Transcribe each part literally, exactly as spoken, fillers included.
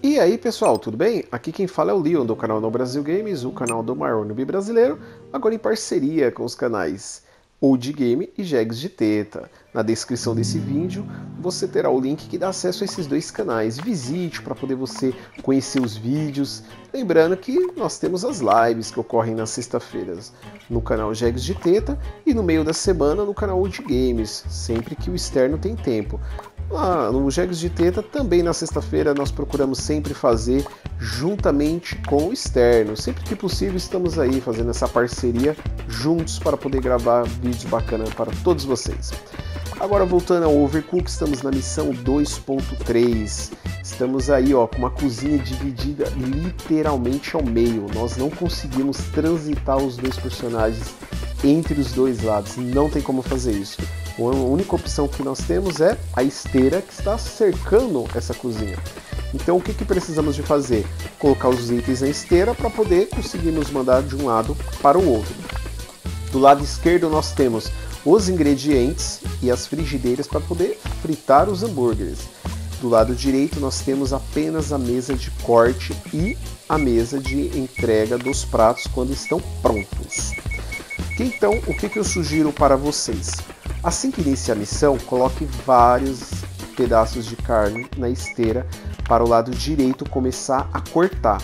E aí pessoal, tudo bem? Aqui quem fala é o Leon do canal No Brasil Games, o canal do maior noob brasileiro, agora em parceria com os canais Old Game e Jegs de Teta. Na descrição desse vídeo você terá o link que dá acesso a esses dois canais. Visite para poder você conhecer os vídeos. Lembrando que nós temos as lives que ocorrem nas sextas-feiras no canal Jegs de Teta e no meio da semana no canal Old Games, sempre que o externo tem tempo. Ah, no Jegs de Teta também na sexta-feira nós procuramos sempre fazer juntamente com o externo. Sempre que possível estamos aí fazendo essa parceria juntos para poder gravar vídeos bacanas para todos vocês. Agora voltando ao Overcooked, estamos na missão dois ponto três. Estamos aí ó, com uma cozinha dividida literalmente ao meio. Nós não conseguimos transitar os dois personagens entre os dois lados. Não tem como fazer isso. A única opção que nós temos é a esteira que está cercando essa cozinha. Então o que, que precisamos de fazer? Colocar os itens na esteira para poder conseguir nos mandar de um lado para o outro. Do lado esquerdo nós temos os ingredientes e as frigideiras para poder fritar os hambúrgueres. Do lado direito nós temos apenas a mesa de corte e a mesa de entrega dos pratos quando estão prontos. Então o que, que eu sugiro para vocês? Assim que inicie a missão, coloque vários pedaços de carne na esteira para o lado direito começar a cortar.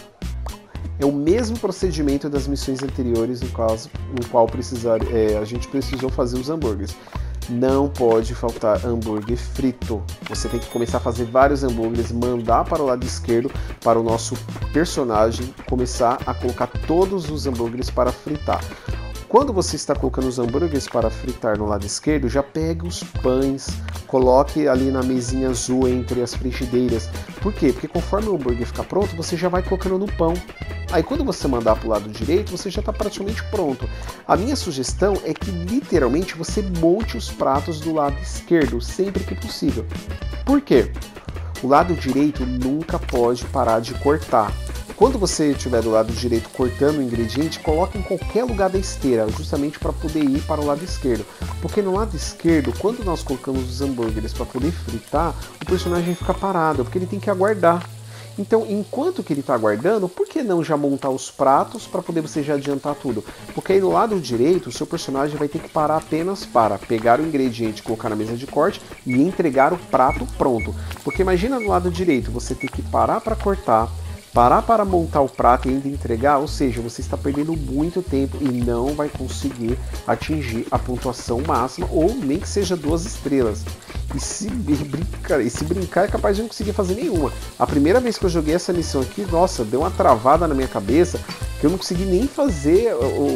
É o mesmo procedimento das missões anteriores, no caso, no qual precisar, é, a gente precisou fazer os hambúrgueres. Não pode faltar hambúrguer frito. Você tem que começar a fazer vários hambúrgueres, mandar para o lado esquerdo para o nosso personagem começar a colocar todos os hambúrgueres para fritar. Quando você está colocando os hambúrgueres para fritar no lado esquerdo, já pega os pães, coloque ali na mesinha azul entre as frigideiras. Por quê? Porque conforme o hambúrguer ficar pronto, você já vai colocando no pão. Aí quando você mandar para o lado direito, você já está praticamente pronto. A minha sugestão é que literalmente você monte os pratos do lado esquerdo, sempre que possível. Por quê? O lado direito nunca pode parar de cortar. Quando você estiver do lado direito cortando o ingrediente, coloque em qualquer lugar da esteira, justamente para poder ir para o lado esquerdo. Porque no lado esquerdo, quando nós colocamos os hambúrgueres para poder fritar, o personagem fica parado, porque ele tem que aguardar. Então, enquanto que ele está aguardando, por que não já montar os pratos para poder você já adiantar tudo? Porque aí no lado direito, o seu personagem vai ter que parar apenas para pegar o ingrediente, colocar na mesa de corte e entregar o prato pronto. Porque imagina no lado direito, você tem que parar para cortar, parar para montar o prato e ainda entregar, ou seja, você está perdendo muito tempo e não vai conseguir atingir a pontuação máxima ou nem que seja duas estrelas. E se brincar, e se brincar é capaz de não conseguir fazer nenhuma. A primeira vez que eu joguei essa missão aqui, nossa, deu uma travada na minha cabeça que eu não consegui nem fazer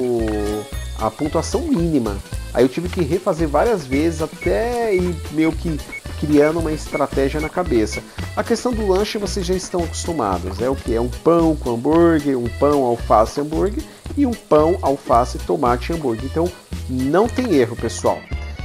o, a pontuação mínima. Aí eu tive que refazer várias vezes até ir meio que criando uma estratégia na cabeça. A questão do lanche vocês já estão acostumados, é o que? É um pão com hambúrguer, um pão, alface, hambúrguer e um pão, alface, tomate, hambúrguer. Então não tem erro, pessoal.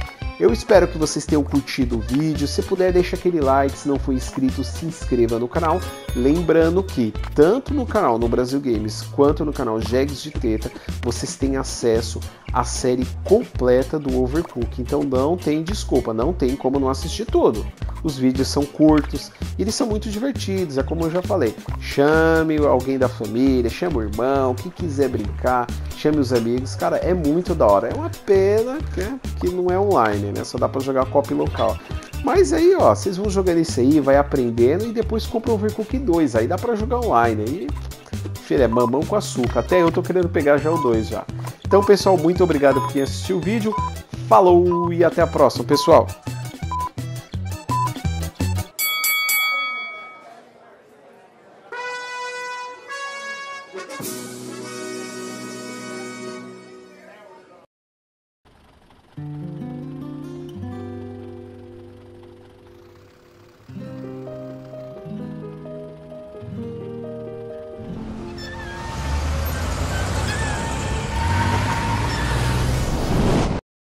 Eu espero que vocês tenham curtido o vídeo. Se puder, deixa aquele like. Se não for inscrito, se inscreva no canal. Lembrando que tanto no canal No Brasil Games quanto no canal Jegs de Teta vocês têm acesso à série completa do Overcooked. Então não tem desculpa, não tem como não assistir tudo. Os vídeos são curtos e eles são muito divertidos, é como eu já falei. Chame alguém da família, chame o irmão, quem quiser brincar, chame os amigos. Cara, é muito da hora. É uma pena que, que não é online, né? Só dá pra jogar copy local. Mas aí, ó, vocês vão jogando isso aí, vai aprendendo e depois compra o Overcooked dois. Aí dá pra jogar online. Aí, filho, é mamão com açúcar. Até eu tô querendo pegar já o dois já. Então, pessoal, muito obrigado por quem assistiu o vídeo. Falou e até a próxima, pessoal. Thank you.